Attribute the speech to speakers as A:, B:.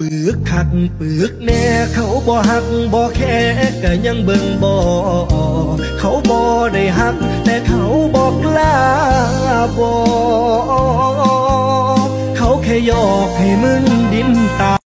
A: ปึกคักปึกแน่เขาบ่หักบ่แค่ก็ยังเบิ่งบ่เขาบ่ได้หักแต่เขาบอกลาบ่เขาแค่หยอกให้มึงดิ้นตา